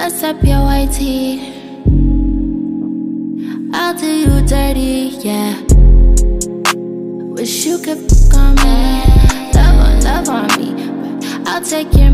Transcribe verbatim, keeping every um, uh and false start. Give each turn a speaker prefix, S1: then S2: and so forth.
S1: Mess up your white tee. I'll do you dirty, yeah. Wish you could fuck on me, love on, love on me, but I'll take your